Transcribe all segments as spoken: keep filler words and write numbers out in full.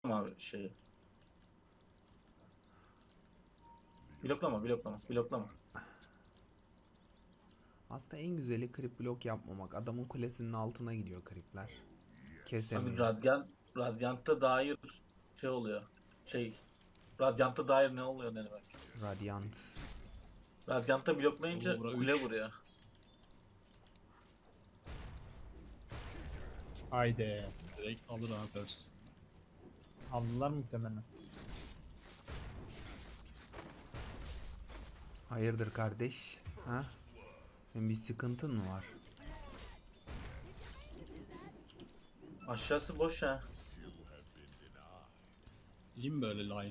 abi şeyi. Bloklama, bloklama, bloklama. Aslında en güzeli creep block yapmamak. Adamın kulesinin altına gidiyor creepler. Abi Kesemiyor. Radyant, Radyant'a dair şey oluyor. Şey, Radyant'a dair ne oluyor ne demek? Radiant. Radyant'a Oo, bloklayınca bura kule üç. vuruyor. Haydi. Direkt alır abi first. Aldılar muhtemelen. Hayırdır kardeş? Ha? Senin bir sıkıntın mı var? Aşağısı boş ha. İyi mi böyle line?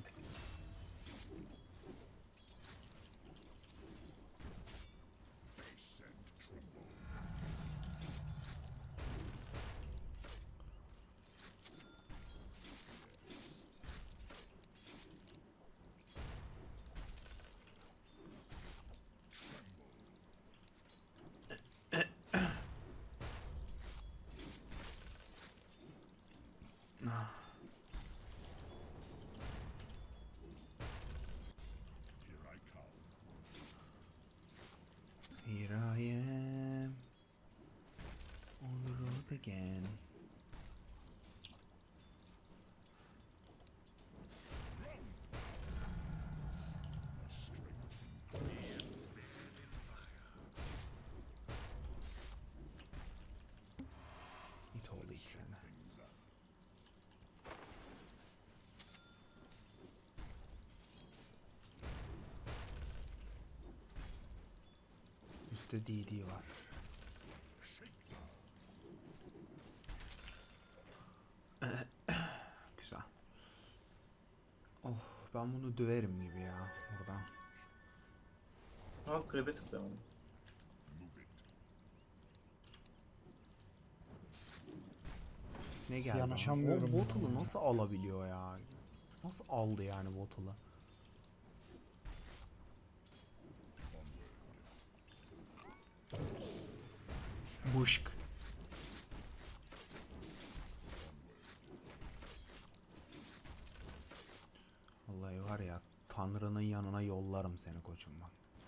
Here I am. On the road again. It oldu içine. Üstte D D var. Güzel. Oh, ben bunu döverim gibi ya buradan. Al krebe tıklayalım. Ne geldi? Ona? Yanaşamıyorum O ya. bottle'ı nasıl alabiliyor ya? Nasıl aldı yani bottle'ı? Buşk. Vallahi var ya, Tanrı'nın yanına yollarım seni koçum bak.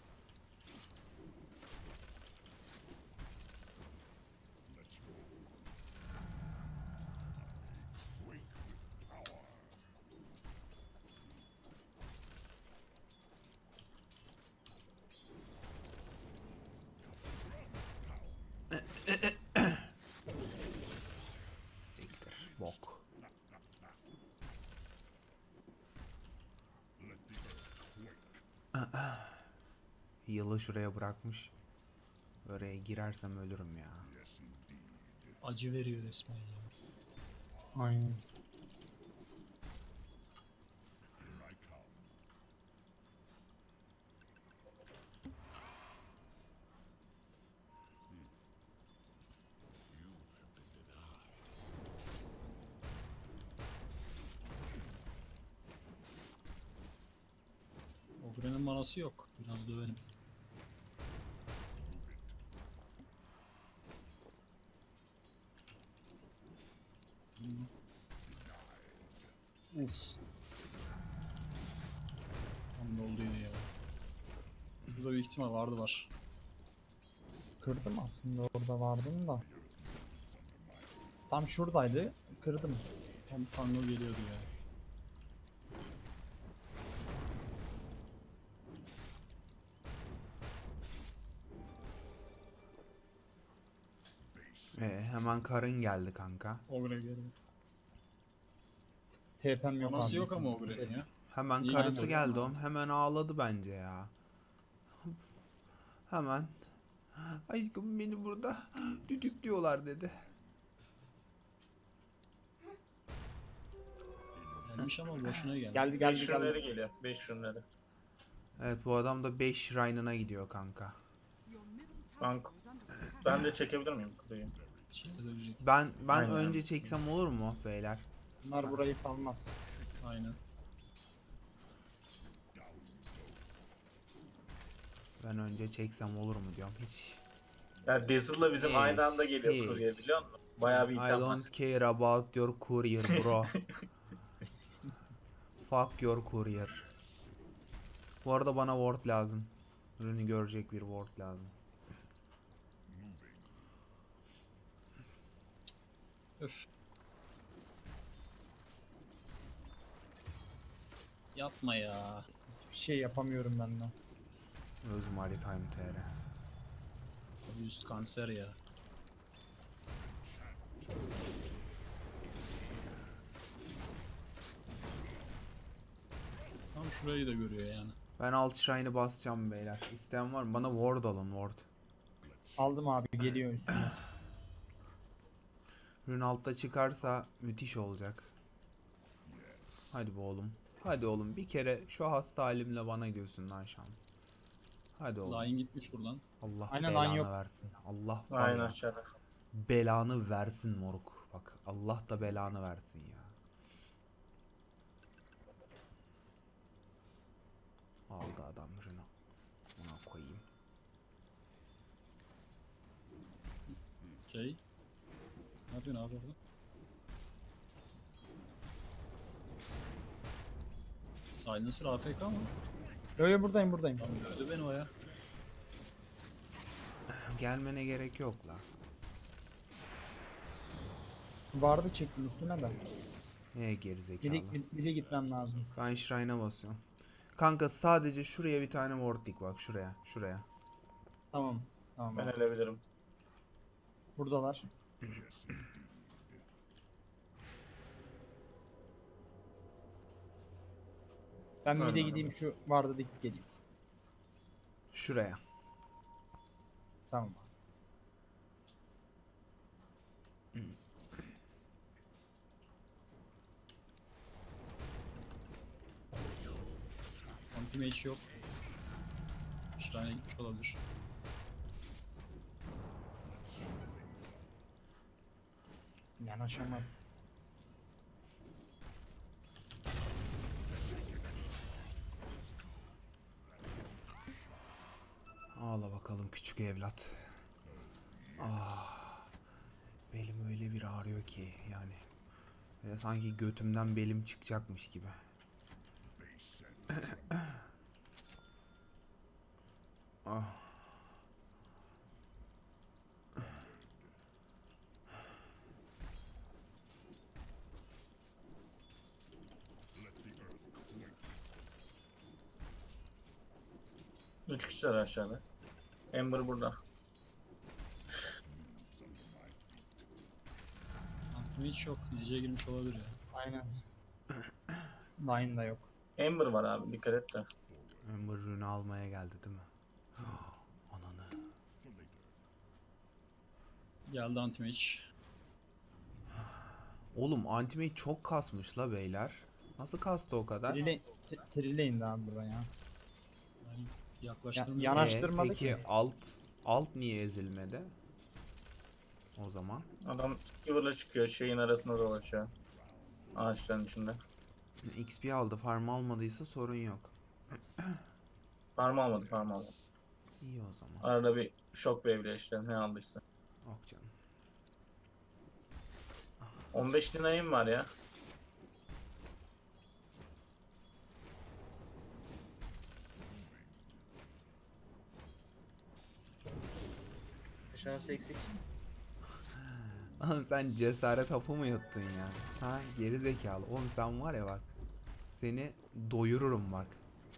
Siktir bok. Yılı şuraya bırakmış. Oraya girersem ölürüm ya. Acı veriyor resmen ya. Aynen. Ogre'nin manası yok. Biraz dövelim. Uf. Tam ne olduydu ya. Burada bir ihtimal vardı var. Kırdım aslında, orada vardım da. Tam şuradaydı. Kırdım. Tam tango geliyordu ya. Ee, hemen karın geldi kanka. Ogre geliyor. T P'm yok. Manası abi, yok ama bizim. Ogre'nin ya. Hemen İyi karısı geldi. geldi oğlum. Hemen ağladı bence ya. Hemen. Aşkım beni burada düdüklüyorlar dedi. Gelmiş ama boşuna geldi. Geldi beş geldi ürünleri geldi. geliyor. beş ürünleri. Evet, bu adam da beş shrine'ına gidiyor kanka. Bank. Ben de çekebilir miyim kuleyi? Şey ölecek. Ben ben Aynen. önce çeksem olur mu beyler? Bunlar burayı salmaz. Aynen. Ben önce çeksem olur mu diyorum hiç. Yani Dazzle'la bizim Hiç, aynı anda geliyor hiç. kurye biliyor musun? Bayağı bir I item var. don't care about your courier bro. Fuck your courier. Bu arada bana ward lazım. Ürünü görecek bir ward lazım. Öf. Yapma ya. Hiçbir şey yapamıyorum ben de. Öz Maritime T R. Abi üst kanser ya. Tam şurayı da görüyor yani. Ben alt shrine'ı basacağım beyler. İsteyen var mı? Bana ward alın, ward. Aldım abi, geliyor üstüne. Ürün altta çıkarsa müthiş olacak. Hadi be oğlum. Hadi oğlum, bir kere şu hasta halimle bana görsün lan şans. Hadi oğlum. Line gitmiş buradan. Allah Aynen, belanı line yok. versin. Allah Aynen var aşağıda. belanı versin moruk. Bak Allah da belanı versin ya. Aldı adam Reno. Buna koyayım. Şey. Ne yapıyorsun abi orada? Silencer A F K mı? Yo yo, buradayım buradayım. Tamam, gördü beni o ya. Gelmene gerek yok la. Vardı, çektim üstüne de. Ne gerizekalı. Bir de, bir, bir de gitmem lazım. Ben shrine'a basıyorum. Kanka sadece şuraya bir tane ward dik bak, şuraya, şuraya. Tamam. Tamam. Ben ölebilirim. Buradalar. Ben bir de Aynen. gideyim, şu vardı dikip geleyim. Şuraya. Tamam. Anti-mage yok. Şuraya gitmiş olabilir. Yanaşamadım. Ağla bakalım küçük evlat. Ah, belim öyle bir ağrıyor ki yani. Böyle sanki götümden belim çıkacakmış gibi. Ah. Üç kişiler aşağıda. Ember burada. Anti-mage yok. N C'ye girmiş olabilir ya. Aynen. Line da yok. Ember var abi, dikkat et de. Ember ürünü almaya geldi değil mi? Ananı. Geldi anti-mage. Oğlum Ultimate çok kasmış la beyler. Nasıl kastı o kadar? Trile, t- Trileyin daha buraya. Yani yaklaştığında Ya- yana- Yanaştırmadı Ee, peki ki. alt alt niye ezilmedi? O zaman Adam Skeever'la çıkıyor, şeyin arasında dolaşıyor. Ağaçların içinde. X P aldı, farm almadıysa sorun yok. Farm almadı, farm almadı. İyi o zaman. Arada bir Shockwave ile işte ne aldıysa. Ok canım. on beş dinayım var ya. Şansı eksik. Oğlum sen cesaret hapı mı yuttun ya? Ha geri zekalı. Oğlum sen var ya bak. Seni doyururum bak.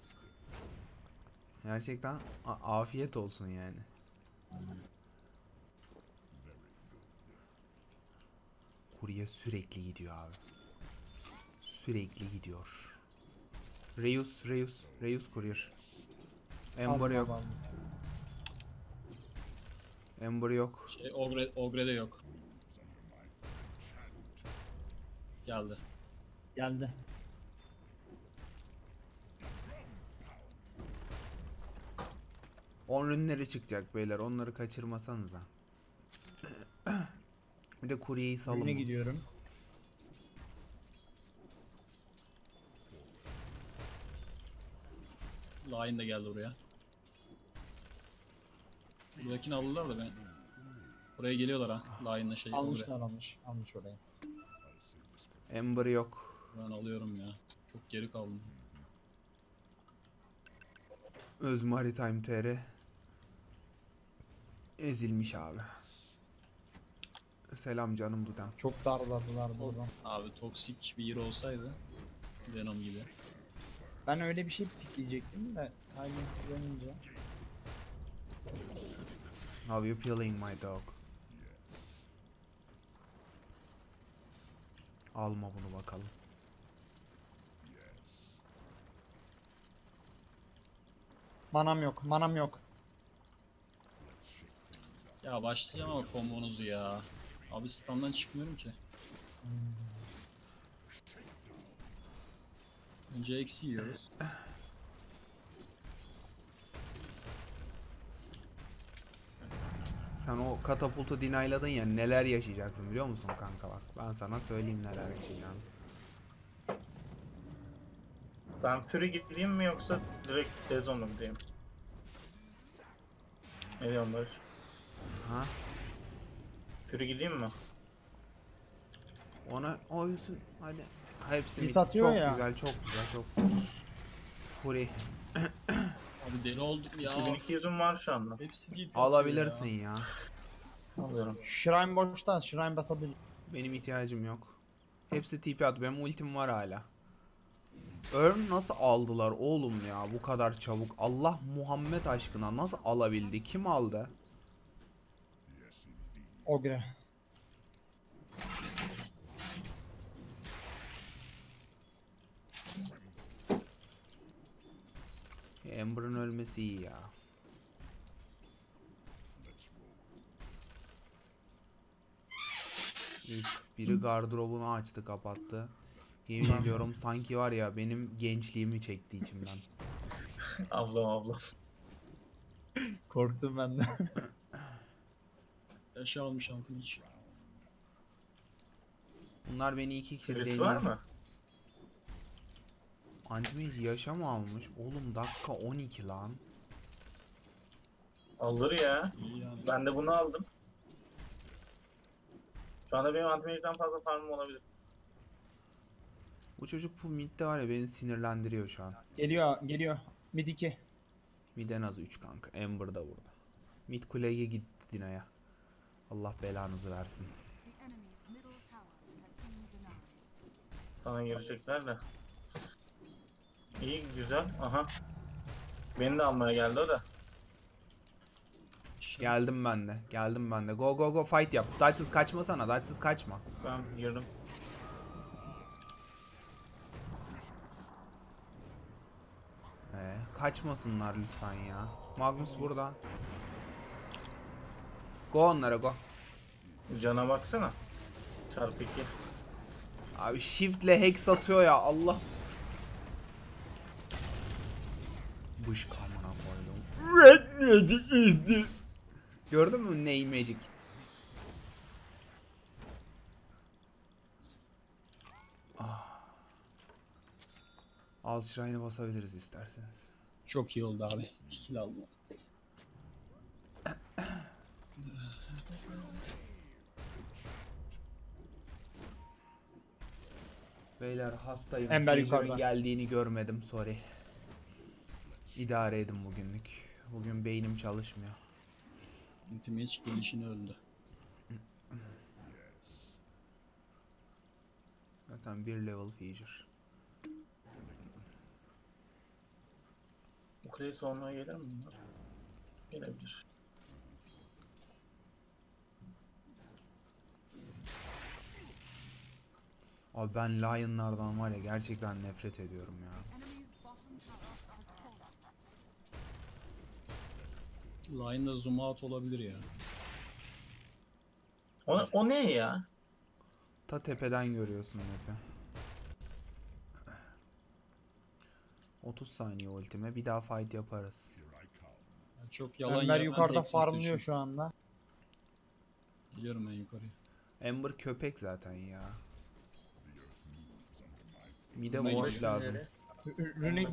Gerçekten a- afiyet olsun yani. Kurye sürekli gidiyor abi. Sürekli gidiyor. Reus, Reus, Reus Courier. Ember Aldım, yok. aldım. Ember yok. Şey, Ogre, Ogre'de yok. Geldi. Geldi. on ürünleri çıkacak beyler. Onları kaçırmasanıza. Bir de kuryeyi salın. Önüne mı? gidiyorum. Line de geldi buraya. Buradakini alırlar da ben. Buraya geliyorlar ha. Line'la şey. Ogre. Almışlar, almış. Almış orayı. Ember yok. Ben alıyorum ya. Çok geri kaldım. Öz Maritime T R ezilmiş abi. Selam canım Dudem. Çok darladılar buradan. Abi toksik bir hero olsaydı Venom gibi. Ben öyle bir şey pikleyecektim de Silence'ı dönünce. How you feeling my dog? Alma bunu bakalım. Manam yok, manam yok. Ya başlayacağım ama kombonuzu ya. Abi standdan çıkmıyorum ki. Önce eksi yiyoruz. Sen o katapultu dinayladın ya, neler yaşayacaksın biliyor musun kanka bak. Ben sana söyleyeyim neler yaşayacağını. Ben Fury gideyim mi yoksa direkt Dezon'la mı gideyim? Ne diyorsun Barış? Ha? Fury gideyim mi? Ona oysun hadi. Hepsi Biz mid. atıyor Çok ya. güzel, çok güzel, çok güzel. Fury. Abi deli oldum ya. iki bin iki yüzüm var şu anda. Hepsi değil. Alabilirsin ya. Alıyorum. Shrine boşta, Shrine basabilir. Benim ihtiyacım yok. Hepsi T P at. Benim ultim var hala. Earn nasıl aldılar oğlum ya bu kadar çabuk? Allah Muhammed aşkına nasıl alabildi? Kim aldı? Ogre. Ember'ın ölmesi iyi ya. Üf, biri gardırobunu açtı kapattı. Yemin ediyorum sanki var ya benim gençliğimi çekti içimden. Ablam ablam. Korktum ben de. Yaşı almış altın hiç. Bunlar beni iki kişi Birisi var mı? Antimage yaşa mı almış? Oğlum dakika on iki lan. Alır ya. İyi yani. Ben de bunu aldım. Şu anda benim antimage'den fazla farmım olabilir. Bu çocuk bu midde var ya beni sinirlendiriyor şu an. Geliyor, geliyor. Mid iki. Mid en az üç kanka. Ember da burada. Mid kuleye gitti Dina'ya. Allah belanızı versin. The enemy's middle tower has been denied. Sana girecekler de. İyi güzel. Aha. Beni de almaya geldi o da. Geldim ben de. Geldim ben de. Go go go fight yap. Dodge'sız kaçmasana. Dodge'sız kaçma. Ben girdim. Ee, kaçmasınlar lütfen ya. Magnus burada. Go onlara go. Cana baksana. Çarpı iki. Abi shiftle hex atıyor ya Allah. Bışk amına koydum. Red magic is this. Gördün mü ney magic? Ah. Alt şirayını basabiliriz isterseniz. Çok iyi oldu abi. iki kill aldım. Beyler hastayım. Ember Fizur'un yukarıda. geldiğini görmedim sorry. İdare edin bugünlük. Bugün beynim çalışmıyor. Ultimate gelişini öldü. Zaten bir level feature. Bu kuleyi savunmaya gelir mi bunlar? Gelebilir. Abi ben Lion'lardan var ya gerçekten nefret ediyorum ya. Enemy's bottom tower has fallen. Line'da zoom out olabilir ya. O, o ne ya? Ta tepeden görüyorsun hepi. otuz saniye ultime bir daha fight yaparız. Yani çok yalan Ömer yerden yukarıda hex farmlıyor atıyor şu anda. Geliyorum ben yukarıya. Ember köpek zaten ya. Mide Ben ward başım lazım. Ü- Runic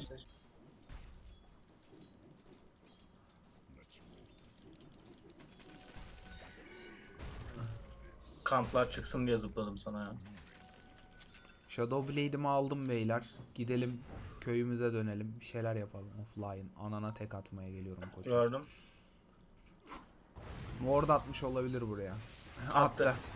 Kamplar çıksın diye zıpladım sana ya. Shadow Blade'imi aldım beyler. Gidelim köyümüze dönelim. Bir şeyler yapalım offline. Anana tek atmaya geliyorum koçum. Gördüm. Ward atmış olabilir buraya. Attı. Attı.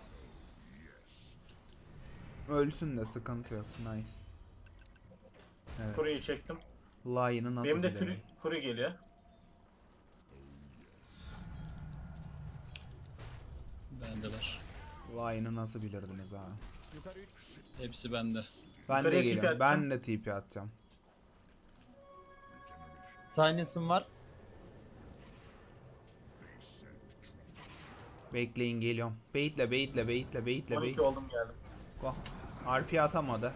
Ölsün de sıkıntı yok. Nice. Evet. Kuruyu çektim. Lion'ı nasıl Benim de bilelim? Fury, Fury geliyor. Bendeler. Lion'ı nasıl bilirdiniz ha? Hepsi bende. Ben Yukarıya de T P geliyorum. atacağım. Ben de T P atacağım. Silence'ım var. Bekleyin geliyorum. Baitle baitle baitle baitle on iki baitle. oldum geldim. Go. R P atamadı.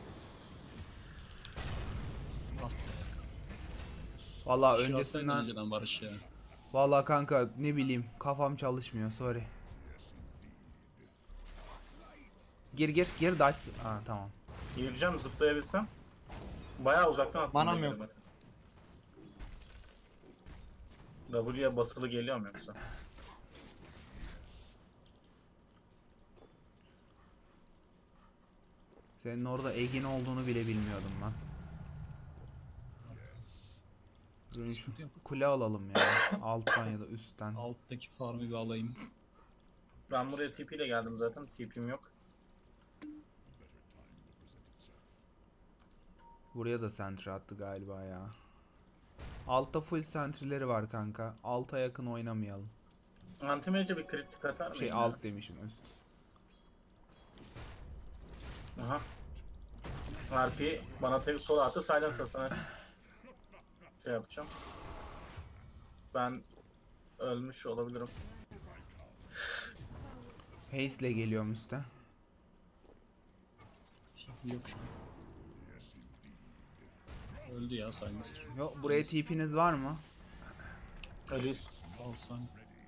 Ah, Vallahi şu atsaydın öncesinden önceden Barış ya. vallahi kanka ne bileyim kafam çalışmıyor sorry. Gir gir gir dodge. Ha tamam. Yürüyeceğim zıplayabilsem. Bayağı uzaktan attım. Manam diye yok. gelemedim. W'ye basılı geliyor mu yoksa? Senin orada Egin olduğunu bile bilmiyordum ben. Dur şu Sıkıntı yok. kule alalım ya. Alttan ya da üstten. Alttaki farmı bir alayım. Ben buraya T P ile geldim zaten. T P'm yok. Buraya da sentry attı galiba ya. Altta full sentry'leri var kanka. Alta yakın oynamayalım. Anti-mage'e bir kritik atar mıyım? Şey ya? alt demişim üst. Aha. R P bana tek sola attı. Silencer sana şey yapacağım. Ben ölmüş olabilirim. Haze'le geliyorum üste. T P yok şu an. Öldü ya Silencer. Yok buraya T P'niz var mı? Ölüyüz. Alsan.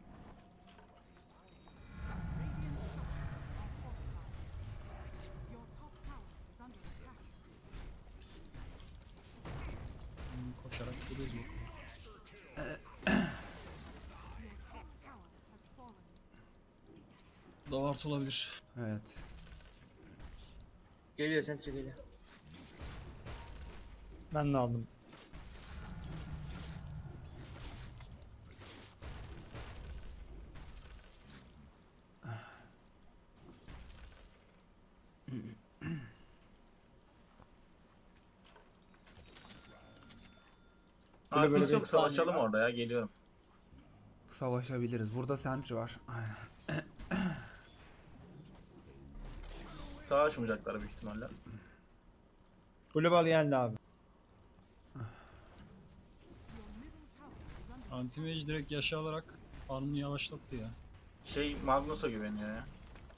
Your top tower is under attack. Hmm, koşarak geliyoruz bakalım. Your top tower has fallen. Davart olabilir. Evet. Geliyor sentry geliyor. Ben de aldım. Böyle Arkası böyle yok bir savaşalım saniye var. orada ya geliyorum. Savaşabiliriz. Burada sentry var. Aynen. Savaşmayacaklar büyük ihtimalle. Global geldi abi. Your middle tower is under Anti-mage direkt yaşa alarak farmını yavaşlattı ya. Şey Magnus'a güveniyor ya.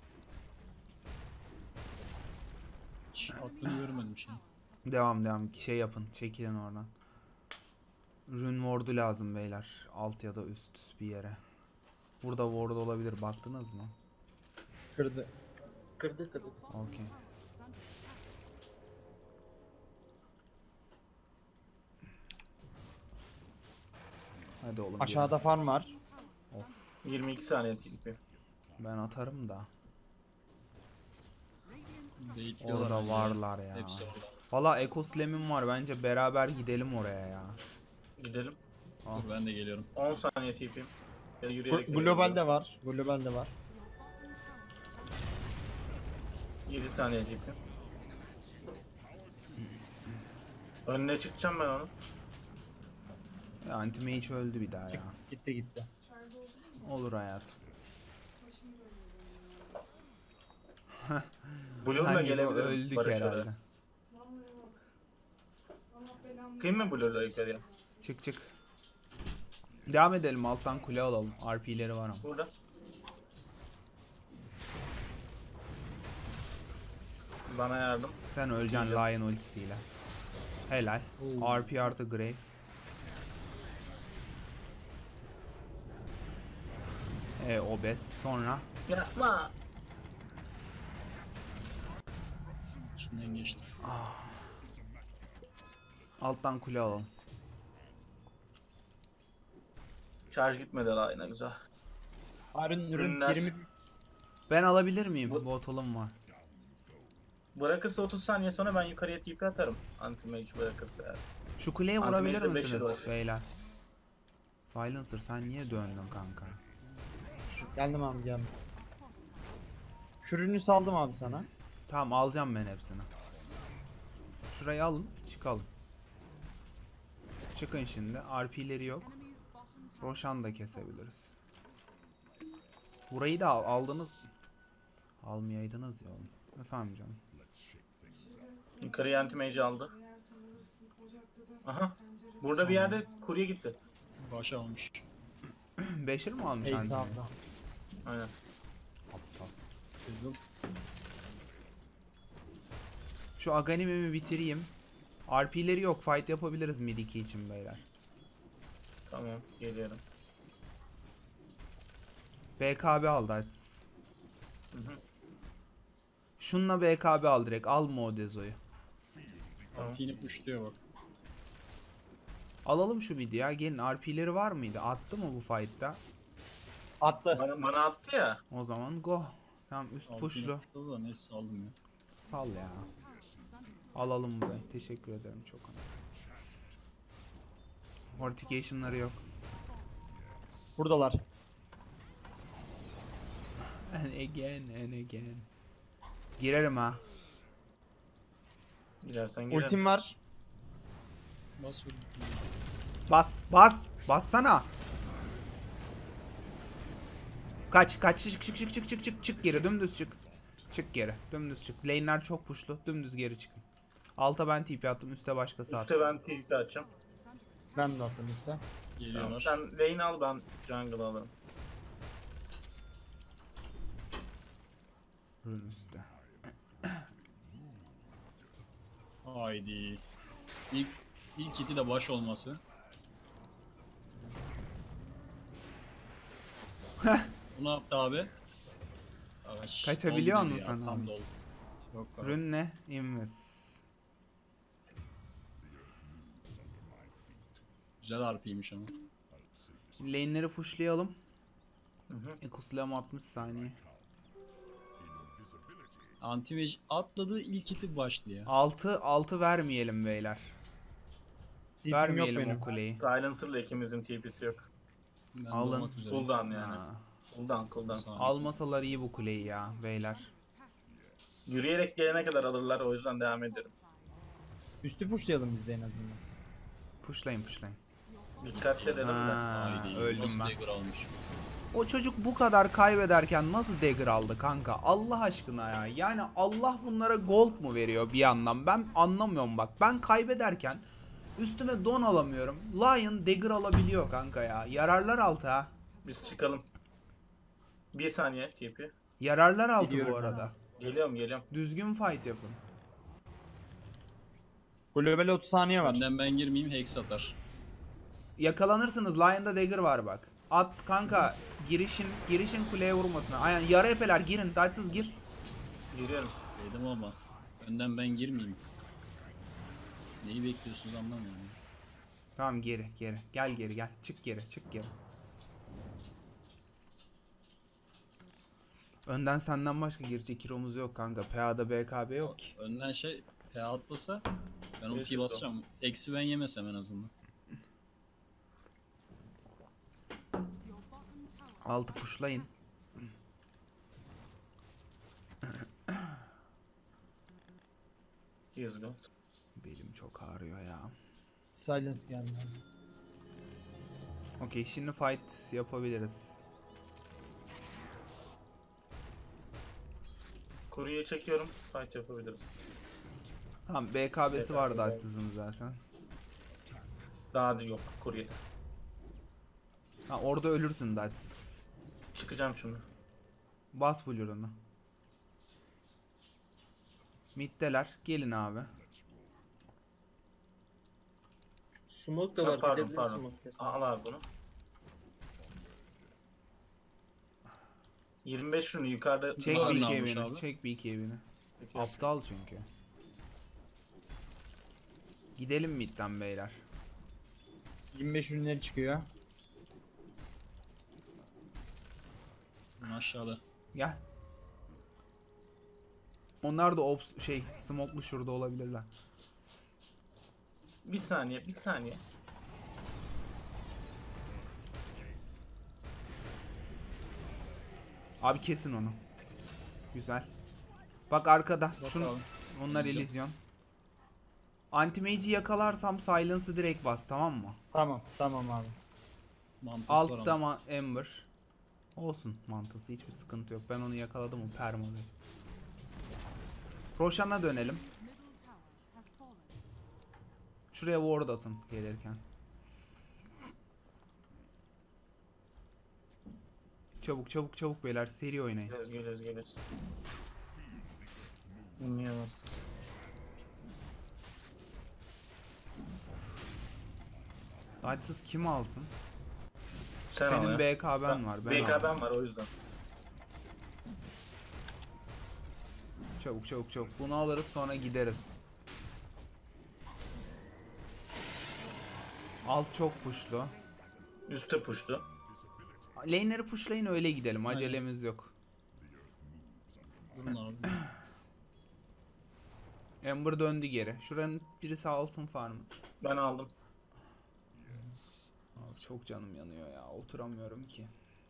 Hiç attığını görmedim şey. Devam devam. Şey yapın. Çekilin oradan. Rune ward'u lazım beyler. Alt ya da üst bir yere. Burada ward olabilir. Baktınız mı? Kırdı. Kırdı kırdı. Okey. is under attack. Hadi oğlum. Aşağıda farm var. gelin. yirmi iki saniye T P. Ben atarım da. Baitliyorlar Orada bence varlar ya. Hepsi orada. Valla Eco Slam'im var. Bence beraber gidelim oraya ya. Gidelim. Ah. Dur ben de geliyorum. on saniye T P. Ya yürüyerek Glo- Global de var. Global de var. yedi saniye T P. Önüne çıkacağım ben onun. Ya, Anti-Mage öldü bir daha ya. Gitti gitti. Olur hayatım. Blue'la Hangisi gelebilirim. öldük Barış herhalde. oraya. Kıyım mı Blue'la yukarıya? Çık çık. Devam edelim alttan kule alalım. R P'leri var ama. Burada. Bana yardım. Sen öleceksin Diyeceğim. Lion ultisiyle. Helal. Oo. R P artı Grave. E obez. Sonra Yapma. İçinden geçti. alttan kule alalım. Şarj gitmedi la yine güzel. Harun ürün Ürünler. yirmi Ben alabilir miyim? Bu- Botulum var. Bırakırsa otuz saniye sonra ben yukarıya T P atarım. Anti-mage bırakırsa eğer. Şu kuleye Anti vurabilir Mage'de beşi misiniz var. beyler? Silencer sen niye döndün kanka? Geldim abi geldim. Kürünü saldım abi sana. Tamam alacağım ben hepsini. Şurayı alın çıkalım. Çıkın şimdi. R P'leri yok. Enemy's bottom tower. Roshan da kesebiliriz. Burayı da al, aldınız. Almayaydınız ya oğlum. Efendim canım. Yukarıya anti-mage aldı. Aha. Burada bir yerde kurye gitti. Baş almış. Beşir mi almış Ace anne? aldı. Aynen. Aptal. Fizzle. Şu Aghanim'i bitireyim. R P'leri yok. Fight yapabiliriz mid iki için beyler. Tamam geliyorum. B K B aldı açsız. Hı hı. Şununla B K B al direkt. Alma o Dezo'yu. Tamam. Antini pushluyor bak. Alalım şu midi ya. Gelin R P'leri var mıydı? Attı mı bu fight'ta? Attı. Bana, bana attı ya. O zaman go. Tamam üst Antini pushlu. pushladı da neyse saldım ya. Sal ya. Tower is under attack. Alalım burayı. Teşekkür ederim çok. Mortification'ları yok. Buradalar. And again and again. Girerim ha. Girersen girerim. Ultim var. Bas vur. Bas, bas, bassana. Kaç, kaç, çık, çık, çık, çık, çık, çık, çık geri, dümdüz çık. Çık geri, dümdüz çık. Lane'ler çok pushlu, dümdüz geri çıkın. Alta ben T P attım, üste başkası attı. Üste ben T P açacağım. Ben de attım üstte. Tamam, Geliyorlar. sen lane al ben jungle alırım. Rune üstte. Haydi. İlk ilk kiti de baş olması. Bu ne yaptı abi? Ağaç Kaçabiliyor doldu musun ya, sen Tam abi? doldu. Yok abi. Rune ne? Invis. Güzel R P'ymiş ama. Lane'leri pushlayalım. Hı hı. Ekuslam altmış saniye. Anti-mage atladığı ilk kiti başlı ya. altı, altı vermeyelim beyler. Tipim yok Vermeyelim benim. o kuleyi. Silencer'la ikimizin T P'si yok. Ben de Alın. olmak üzere. Cooldown yani. Ha. Cooldown cooldown. Saniye. Almasalar iyi bu kuleyi ya beyler. Yürüyerek gelene kadar alırlar o yüzden devam ederim. Üstü pushlayalım biz de en azından. Pushlayın pushlayın. Dikkat edelim de. Ha, Haydi. öldüm Nasıl ben. dagger almış. O çocuk bu kadar kaybederken nasıl dagger aldı kanka? Allah aşkına ya. Yani Allah bunlara gold mu veriyor bir yandan? Ben anlamıyorum bak. Ben kaybederken üstüme don alamıyorum. Lion dagger alabiliyor kanka ya. Yararlar altı ha. Biz çıkalım. Bir saniye T P. Yararlar altı bu Gidiyorum arada. Geliyorum geliyorum. Düzgün fight yapın. Global otuz saniye var. Önden ben girmeyeyim hex atar. Yakalanırsınız. Lion'da dagger var bak. At kanka. Girişin girişin kuleye vurmasına. Aynen yarı epeler girin. Dodge'sız gir. Geliyorum. Dedim ama. Önden ben girmeyeyim. Neyi bekliyorsunuz anlamıyorum. Tamam geri geri. Gel geri gel. Çık geri çık geri. Önden senden başka girecek hero'muz yok kanka. P A'da B K B yok ki. Önden şey P atlasa ben beş ultiyi yüz basacağım. Eksi ben yemesem en azından. Your bottom tower. Altı pushlayın. yüz gold. Belim çok ağrıyor ya. Silence geldi. Okey şimdi fight yapabiliriz. Kuruyu çekiyorum. Fight yapabiliriz. Tamam B K B'si B K B vardı var. açsızın zaten. Daha da yok kuryede. Ha orada ölürsün de açsız. Çıkacağım şimdi. Bas blur'unu. Mid'deler. Gelin abi. Smoke da Ha, var. pardon gidebilir pardon. smoke. Al abi bunu. yirmi beş şunu yukarıda. Çek Var B ne K almış B'ni. abi? Çek B K B'ni. Peki. Aptal çünkü. Gidelim mid'den beyler. yirmi beş ürünleri çıkıyor. Bunun aşağıda. Gel. Onlar da ops şey smoke'lu şurada olabilirler. Bir saniye, bir saniye. Abi kesin onu. Güzel. Bak arkada. Şunu, Bakalım. onlar Elysium. Elysium. Anti-Mage'i yakalarsam Silence'ı direkt bas, tamam mı? Tamam tamam abi. Mantısı var Altta ama. ma Ember. Olsun mantısı, hiçbir sıkıntı yok. Ben onu yakaladım mı permalı. Roshan'a dönelim. Middle tower has fallen. Şuraya ward atın gelirken. Çabuk çabuk çabuk beyler, seri oynayın. Geliyoruz, geliyoruz, geliyoruz. Niye bastın? Dodge'sız kim alsın? Sen al Senin ya. B K B'n var. Ben B K aldım. B'm var o yüzden. Çabuk çabuk çabuk. Bunu alırız sonra gideriz. Alt çok pushlu. Üste puştu. Lane'leri pushlayın öyle gidelim. Acelemiz yok. Durun abi. Ember döndü geri. Şuranın birisi alsın farmı. Ben aldım. Çok canım yanıyor ya. Oturamıyorum ki.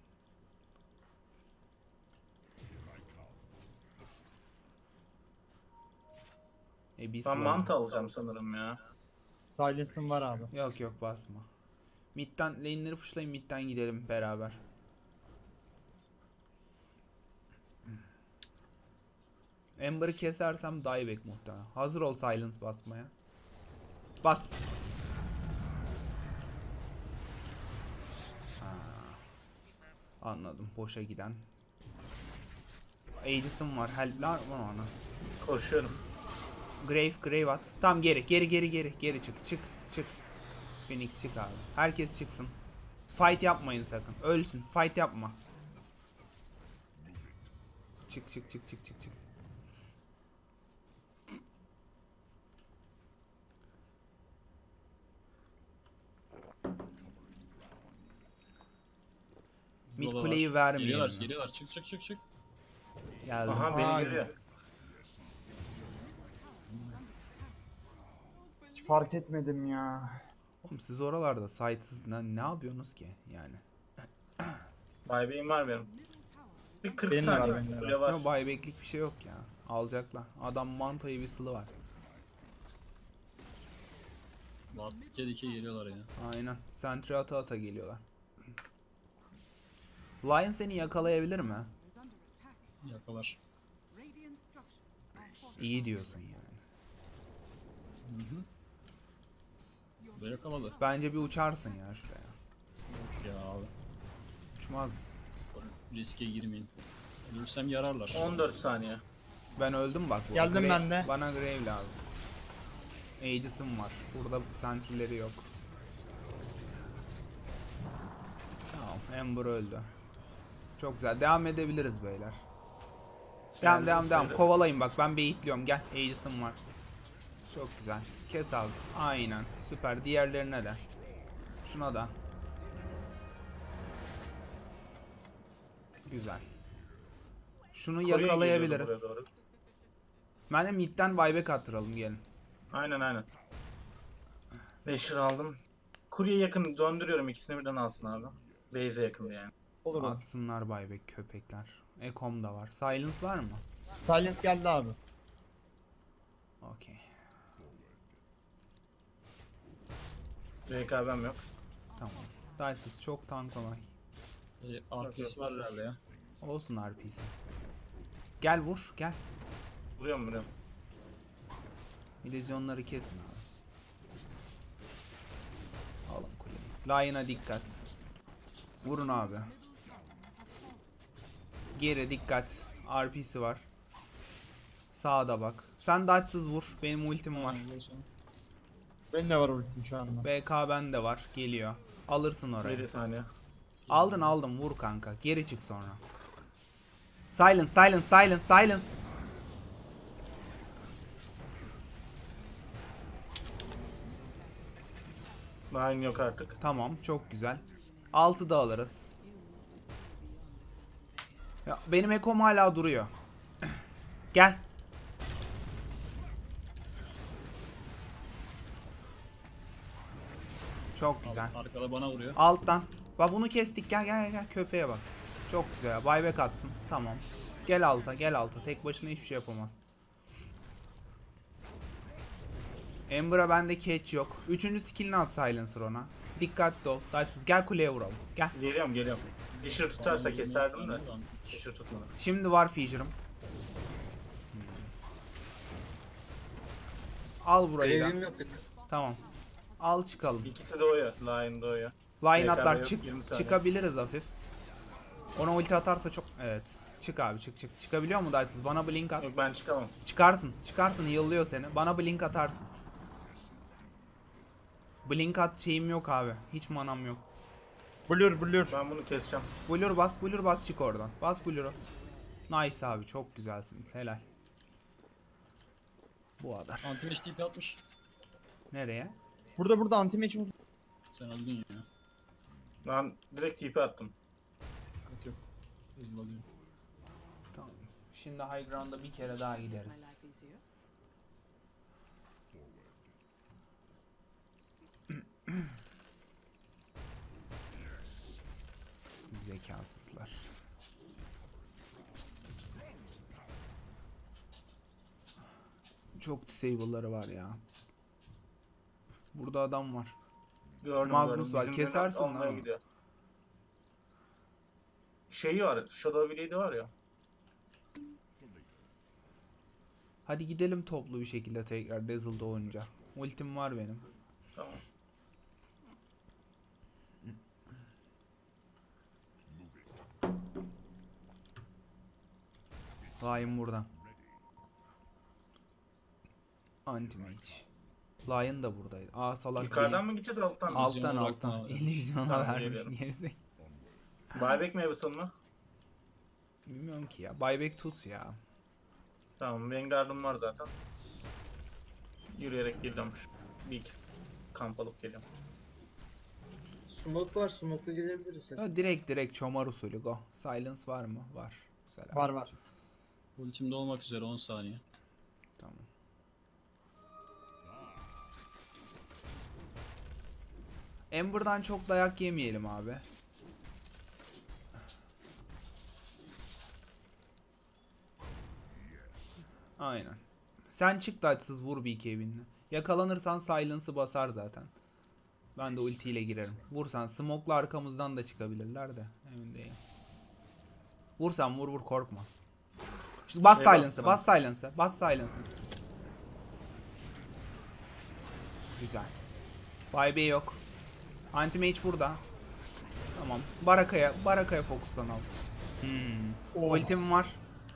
E bir Ben slow. mantı alacağım sanırım ya. Silence'ın var abi. Yok yok basma. Mid'den lane'leri pushlayın, mid'den gidelim beraber. Ember'ı kesersem dieback muhtemelen. Hazır ol silence basmaya. Bas. Ha. Anladım. Boşa giden. Aegis'im var. Help lan ona. Koşuyorum. Grave, Grave at. Tam geri, geri, geri, geri, geri çık, çık, çık. Phoenix çık abi. Herkes çıksın. Fight yapmayın sakın. Ölsün. Fight yapma. Çık, çık, çık, çık, çık, çık. Mid Burada kuleyi var. vermeyelim. Geliyorlar, ya. geliyorlar. Çık çık çık çık. Geldim. Aha beni Ay. görüyor. Hiç fark etmedim ya. Oğlum siz oralarda sitesiz ne, ne yapıyorsunuz ki yani? Buyback'im var benim. Bir kırk Benim de var, saniye. benim de var. Kule var. Yok buyback'lik bir şey yok ya. Alacaklar. Adam mantayı bir sılı var. Bart dike dike geliyorlar ya. Aynen. Sentry ata ata geliyorlar. Lion seni yakalayabilir mi? Is under attack. Yakalar. Radiant structures are fortified. İyi diyorsun yani. Hı hı. Bu da yakaladı. Bence bir uçarsın ya şuraya. Yok ya abi. Uçmaz mısın? Riske girmeyin. Ölürsem yararlar. on dört saniye. Ben öldüm bak. burada. Geldim Grave- ben de. Bana Grave lazım. Aegis'im var. Burada sentry'leri yok. Tamam. Ember öldü. Çok güzel. Devam edebiliriz beyler. Devam Geldim devam devam. sayılır. Kovalayın bak. Ben baitliyorum. Gel. Aegis'im var. Çok güzel. Kes abi. Aynen. Süper. Diğerlerine de. Şuna da. Güzel. Şunu Kore'ye geliyordu yakalayabiliriz. buraya doğru. Ben de midden buyback attıralım gelin. Aynen aynen. Beşir aldım. Kurye yakın döndürüyorum, ikisini birden alsın abi. Base'e yakın yani. Olur olur. Atsınlar buyback köpekler. Ekom da var. Silence var mı? Silence geldi abi. Okey. B K B'm yok. Tamam. Daysiz çok tanklama. E, R P'si var herhalde ya. Olsun R P'si. Gel vur gel. Vuruyorum vuruyorum. İllüzyonları kesin abi. Alın kuleyi. Lion'a dikkat. Vurun abi. Geri dikkat. R P'si var. Sağda bak. Sen dodge'sız vur. Benim ultim var. Benim de var ultim şu anda. B K bende var. Geliyor. Alırsın orayı. yedi saniye. Aldın aldım vur kanka. Geri çık sonra. Silence silence silence silence. Line yok artık. Tamam çok güzel. altı da alırız. Ya, benim ekom hala duruyor. Gel. Çok güzel. Arkada bana vuruyor. Alttan. Bak bunu kestik. Gel gel gel. Köpeğe bak. Çok güzel. Buyback atsın. Tamam. Gel alta gel alta. Tek başına hiçbir şey yapamaz. Ember'a bende catch yok. Üçüncü skillini at Silencer ona. Dikkatli ol. Daytsız. Gel kuleye vuralım. Gel. Geliyorum geliyorum. Eşir tutarsa keserdim de. Eşir tutmadı. Şimdi var Fissure. Al burayı Grevim da. yok. Tamam. Al çıkalım. İkisi doğuyor. Lion doğuyor. Line B K B atlar yok, çık. yirmi saniye. Çıkabiliriz hafif. Ona ulti atarsa çok... Evet. Çık abi çık çık. Çıkabiliyor mu Daytsız? Bana blink at. Yok ben çıkamam. Çıkarsın. Çıkarsın. Yıllıyor seni. Bana blink atarsın. Blink at şeyim yok abi. Hiç manam yok. Blur blur. Ben bunu keseceğim. Blur bas. Blur bas çık oradan. Bas Blur'u. Nice abi. Çok güzelsiniz. Helal. Bu kadar. Anti-match T P atmış. Nereye? Burada burada anti-match vurdu. Sen öldün ya. Ben direkt T P attım. Yok yok. Hızlı alıyorum. Tamam. Şimdi High Ground'a bir kere daha My gideriz. life easier. Zekasızlar. Çok disable'ları var ya. Burada adam var. Gördüm Magnus gördüm. var, Bizim kesersin Venom almaya ama. gidiyor. Şeyi var. Shadow Blade'i var ya. Hadi gidelim toplu bir şekilde tekrar Dazzle'da oynayacağım. Ultim var benim. Tamam. Lion buradan. Anti-mage. Lion da buradaydı. Aa salak. Yukarıdan mı gideceğiz alttan mı? Alttan İllüzyona alttan. bakma abi. İllüzyona Tamam, vermiş. geliyorum. Gerizek. Buyback mi Evason mu? Bilmiyorum ki ya. Buyback tut ya. Tamam Vanguard'ım var zaten. Yürüyerek geliyormuş. Bir iki kamp alıp geliyorum. Smoke var. Smoke'la gelebiliriz. Ya direkt direkt çomar usulü go. Silence var mı? Var. Selam. Var var. Ultimde olmak üzere on saniye. Tamam. Ember'dan çok dayak yemeyelim abi. Aynen. Sen çık da açsız vur bir iki evinle. Yakalanırsan silence'ı basar zaten. Ben de ultiyle girerim. Vursan smoke'la arkamızdan da çıkabilirler de. Emin değilim. Vursan vur vur korkma. Şimdi bas Şey silence'ı, bassana. bas silence'ı, bas silence'ı. Güzel. Vibe yok. Anti-mage burada. Tamam. Baraka'ya, Baraka'ya fokuslanalım. Hmm. Ultim var.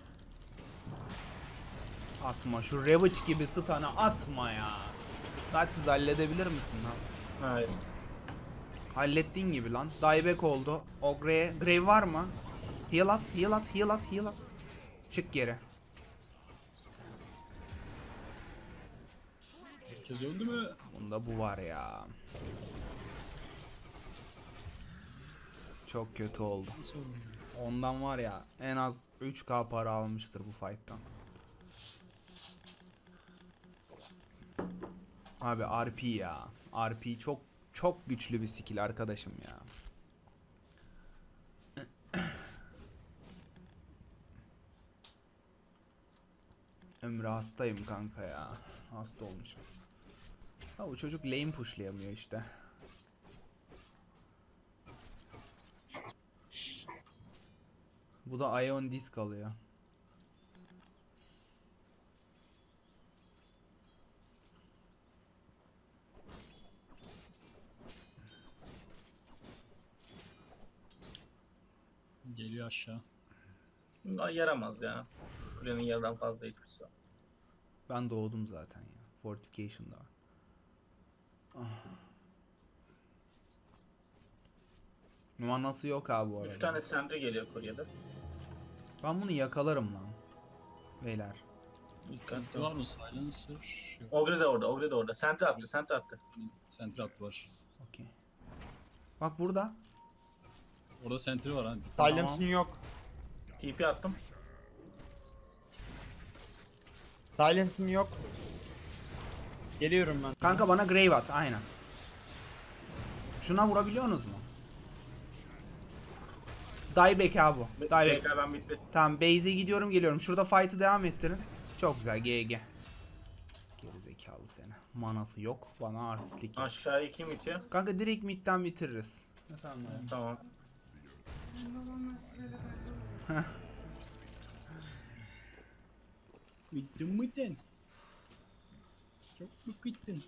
Atma. Şu Ravage gibi stana atma ya. Siz halledebilir misin lan? Hayır. Hallettiğin gibi lan. Dieback oldu. Ogre'ye. Grave var mı? Heal at, heal at, heal at, heal at. Çık geri. Herkes öldü mü? Bunda bu var ya. Çok kötü oldu. Nasıl öldü? Ondan var ya en az üç K para almıştır bu fight'tan. Abi R P ya. R P çok çok güçlü bir skill arkadaşım ya. Ömrü hastayım kanka ya. Hasta olmuşum. Ha bu çocuk lane pushlayamıyor işte. Bu da Ion Disc alıyor. Geliyor aşağı. Bunlar yaramaz ya. Kulenin yarıdan fazla hiçbir şey. Ben doğdum zaten ya. Fortification'da var. Ah. Numarası yok abi bu arada. Üç tane sentry geliyor Kore'de. Ben bunu yakalarım lan. Beyler. Dikkatli Ulti ol. var mı? Silencer. Yok. Ogre de orada, Ogre de orada. Sentry attı, sentry attı. Sentry attı var. Okey. Bak burada. Orada sentry var ha. Silence'ın yok. T P attım. Silence'ın yok. Geliyorum ben. Kanka bana Grave at. Aynen. Şuna vurabiliyorsunuz mu? Dieback abi bu. Dieback. B K ben bitti. Tamam base'e gidiyorum geliyorum. Şurada fight'ı devam ettirin. Çok güzel G G. Gerizekalı seni. Manası yok. Bana artistlik yap. Aşağıya kim itiyor? Kanka direkt midden bitiririz. Efendim abi. Tamam. Gittin gittin. Çok mu gittin?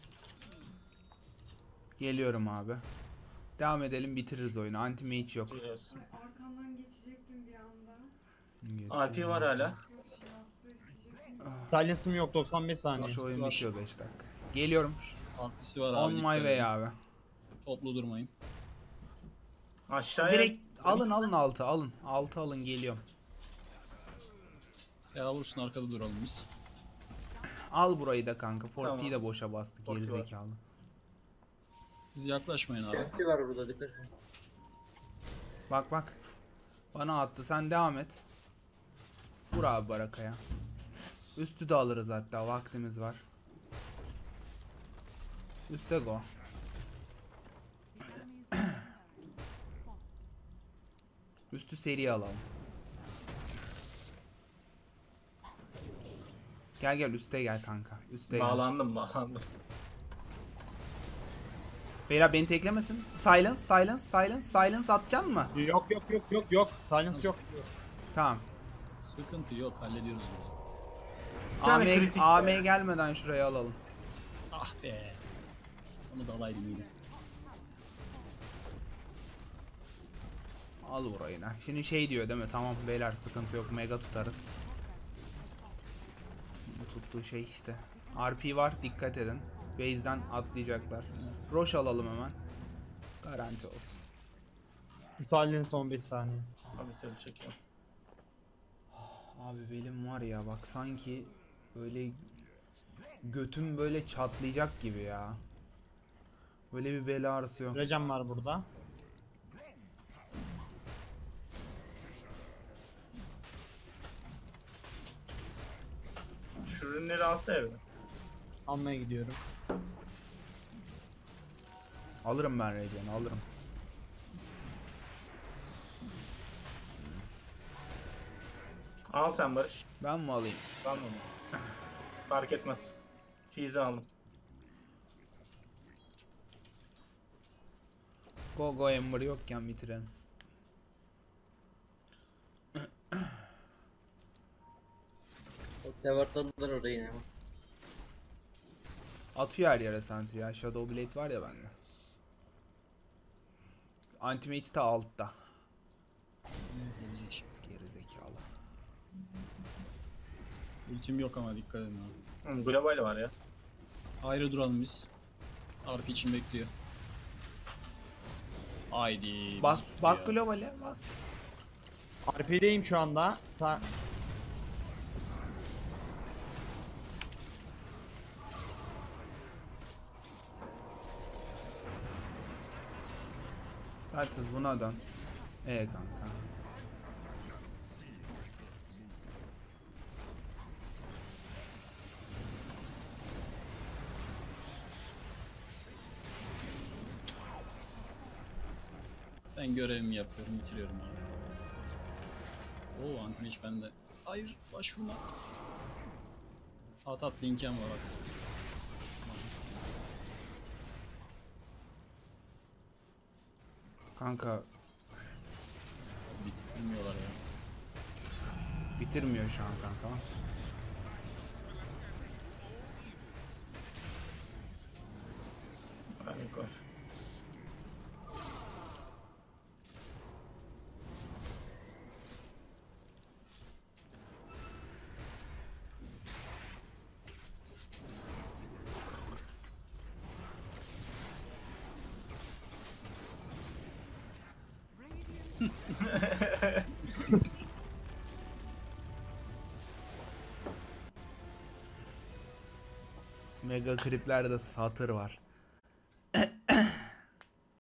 Geliyorum abi. Devam edelim bitiririz oyunu. Anti mage yok. Biliyorsun. Arkandan geçecektim bir anda. R P var hala. Yok şanslı isteyecektim. Silence'ım yok doksan beş saniye. Şu oyun var. bitiyor beş dakika. Geliyorum. Antisi var abi. On my dikkat way edin. abi. Toplu durmayın. Aşağıya Direkt alın alın altı alın. Altı alın geliyorum. Ya vursun arkada duralım biz. Al burayı da kanka. Forti'yi Tamam. de boşa bastık Forti var. gerizekalı. Siz yaklaşmayın abi. Şemsi var burada dikkat edin. Bak bak. Bana attı. Sen devam et. Vur abi barakaya. Üstü de alırız hatta. Vaktimiz var. Üste go. Enemies bottom barracks spotted. Üstü seri alalım. Gel gel üste gel kanka. Üste gel. bağlandım bağlandım. Beyler beni teklemesin. Silence, silence, silence, silence atacaksın mı? Yok yok yok yok yok. Silence yok. Tamam. Sıkıntı yok hallediyoruz bunu. Bir tane A M, kritik A M ya. gelmeden şuraya alalım. Ah be. Onu da alaydım yine. Al burayı da. Şimdi şey diyor değil mi? Tamam beyler sıkıntı yok. Mega tutarız. Bu tuttuğu şey işte. R P var dikkat edin. Base'den atlayacaklar. Roche alalım hemen. Garanti olsun. Silence on beş saniye. Abi seni çekiyorum. Abi benim var ya bak sanki böyle götüm böyle çatlayacak gibi ya. Böyle bir bel ağrısı yok. Recem var burada. Şu ürünleri alsa evde. Almaya gidiyorum. Alırım ben Regen'i alırım. Al sen Barış. Ben mi alayım? Tamam mı? Fark etmez. Cheese'i aldım. Go go Ember yokken bitirelim. O devartladılar orayı yine. Atıyor her yere sentry ya. Shadow Blade var ya bende. Anti-Mage de altta. Gelecek. Gerizekalı. Ultim yok ama dikkat edin abi. Hı, global var ya. Ayrı duralım biz. R P için bekliyor. Haydi. Bas bizi bas tutuyor. globale bas. R P'deyim şu anda. Sa Taçsız buna dön. E kanka. Ben görevimi yapıyorum, bitiriyorum abi. Oo anti-mage bende. Hayır, başvurma. At at linkem var at. Kanka Bitirmiyorlar ya. bitirmiyor şu an kanka. Panik var. Mega kriplerde satır var.